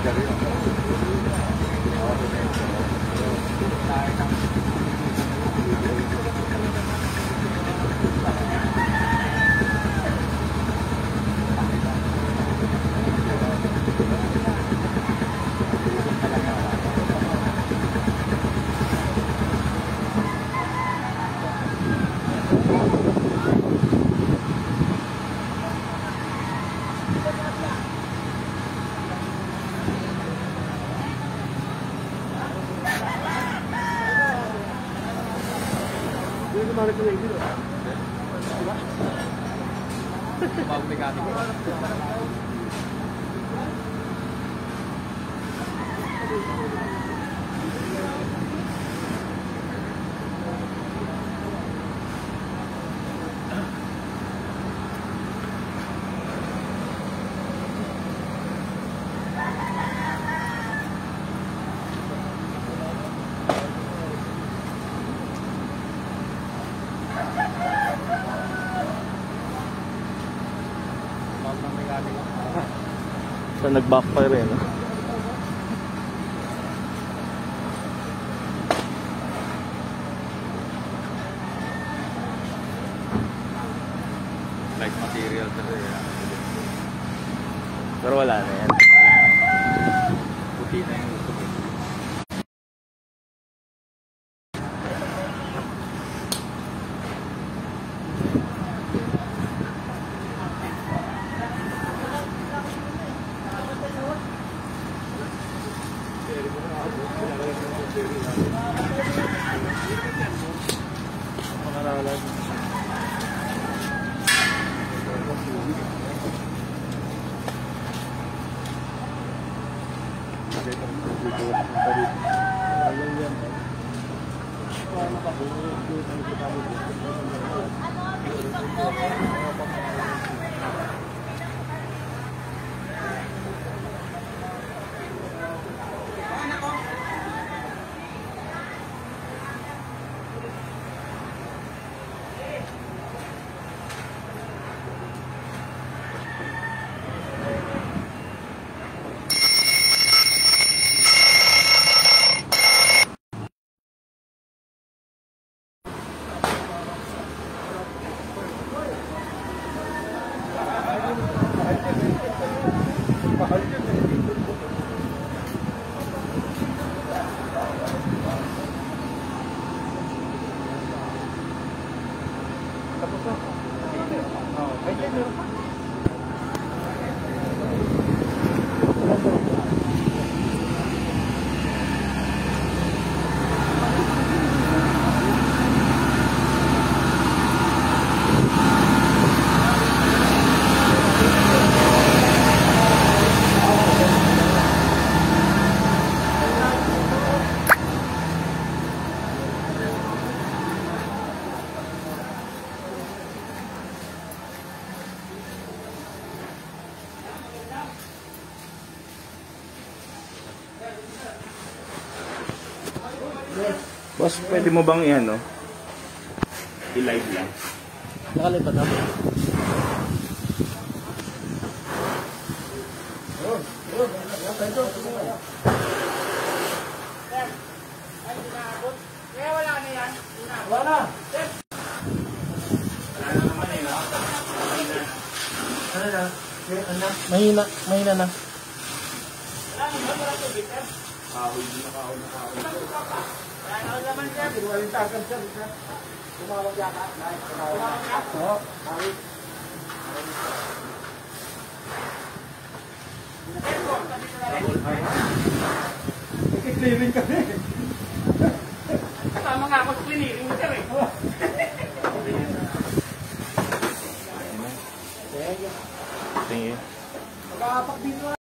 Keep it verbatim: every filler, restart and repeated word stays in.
Bagong mekaniko. So nag-backfire eh, no? Like material kasi yan. Pero wala na yan. Puti na yung gusto ko. Boss, pwede mo bang i-ano? I-live lang. Nakalipat na po. Wala na yan. Wala. Wala na naman eh, no? Ano na? Mahina, mahina na. Wala naman, wala tubig, sir. Kahoy, hindi na kahoy na kahoy. Wala na naman, sir. Walang takam, sir. Tumawag yata. Tumawag yata. Oo. Kahoy. Nag-clearing kami. Tama nga ako sa clearing, sir eh. Thank you. Magkakapak dito.